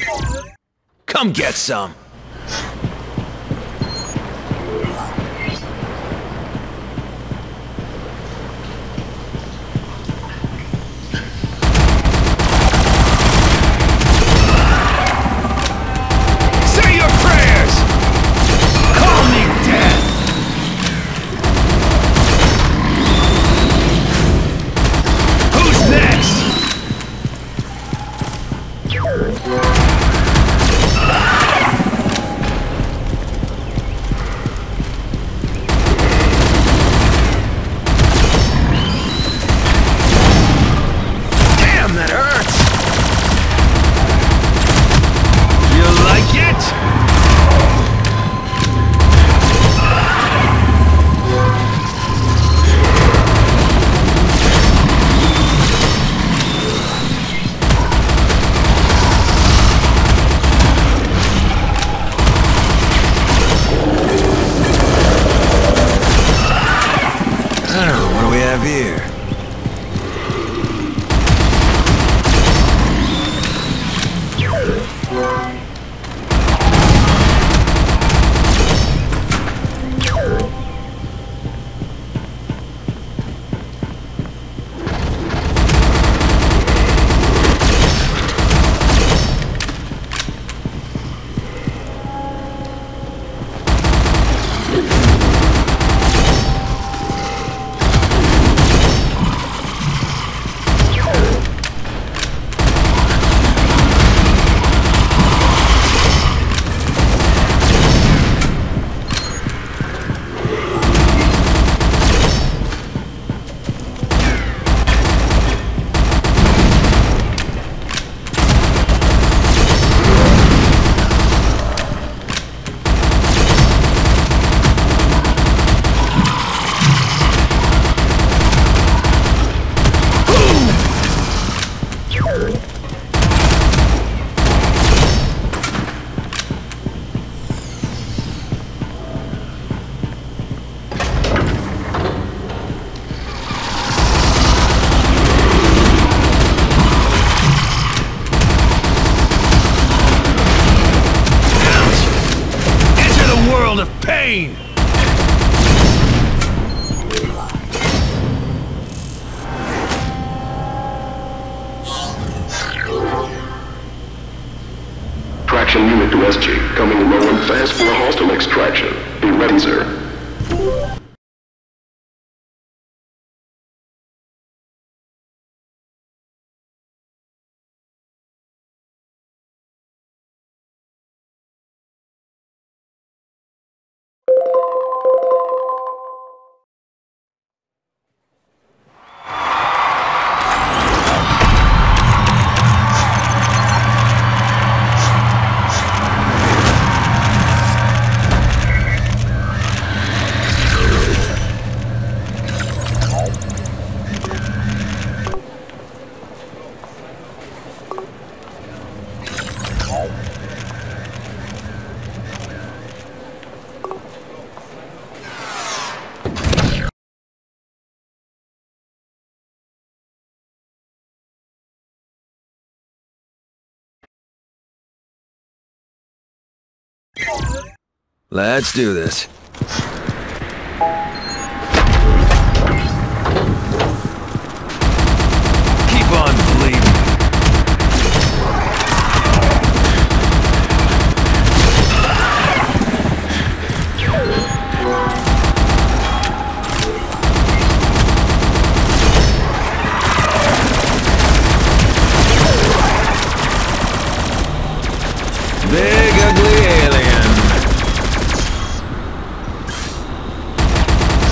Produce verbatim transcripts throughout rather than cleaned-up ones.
Come get some! Say your prayers! Call me death! Who's next? That hurts! You like it? Oh, what do we have here? Of pain! Traction unit to S G, coming low and fast for hostile extraction. Be ready, sir. Let's do this. Keep on bleeding. Big, ugly alien.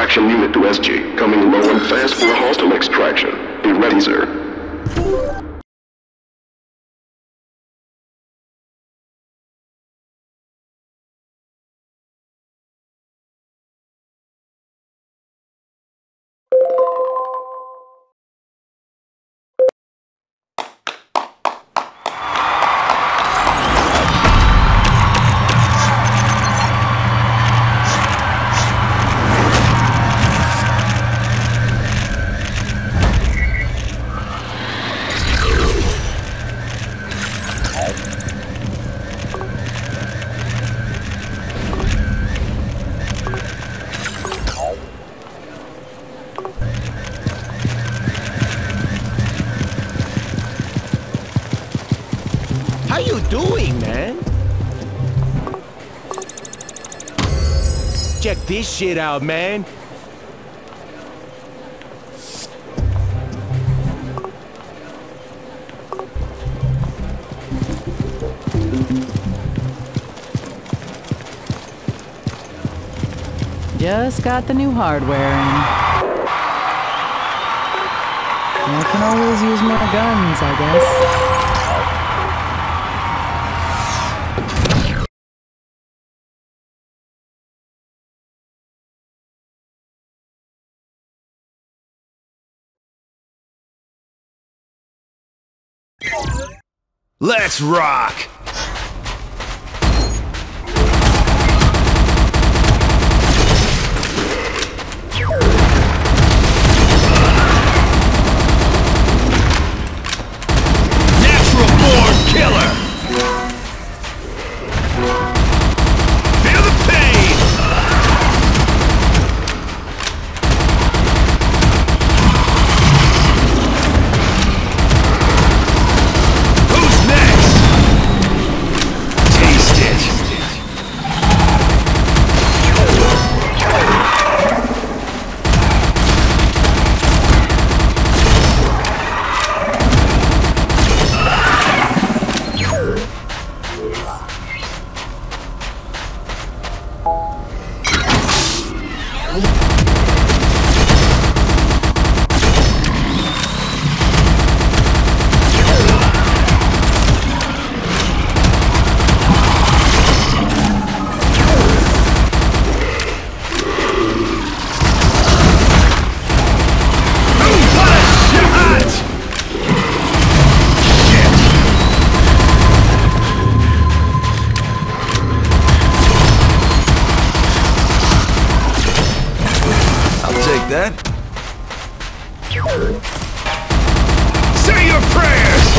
Extraction unit to S G. Coming low and fast for hostile extraction. Be ready, sir. How you doing, man? Check this shit out, man. Just got the new hardware in. I can always use more guns, I guess. Let's rock! Natural born killer! Feel the pain! Who's next? Taste it! That? Say your prayers!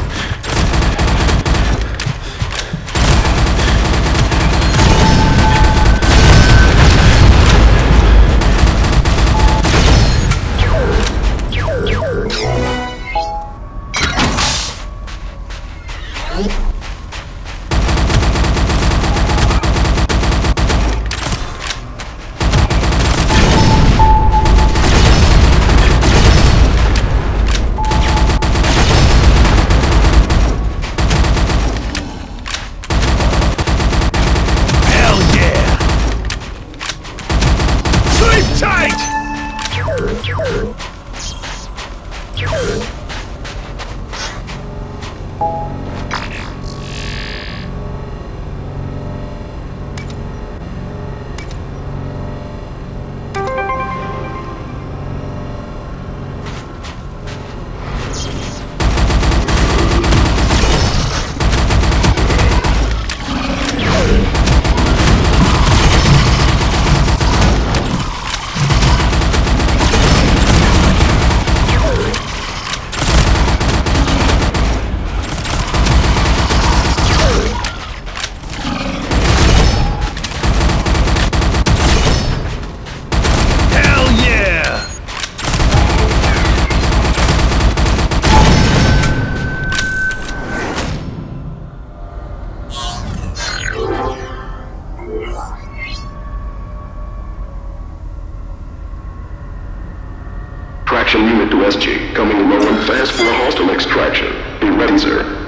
Extraction unit to S G. Coming low and fast for hostile extraction. Be ready, sir.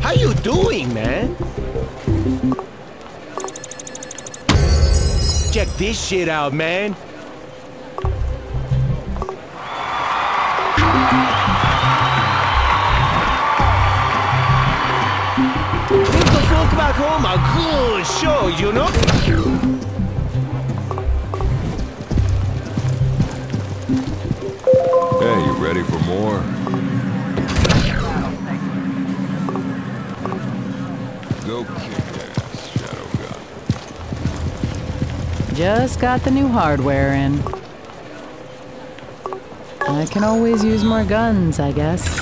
How you doing, man? Check this shit out, man. Think the folk back home are good shows, you know? Hey, you ready for more? Go kick ass, Shadowgun. Just got the new hardware in. I can always use more guns, I guess.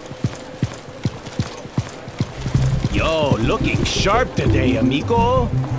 Yo, looking sharp today, amigo.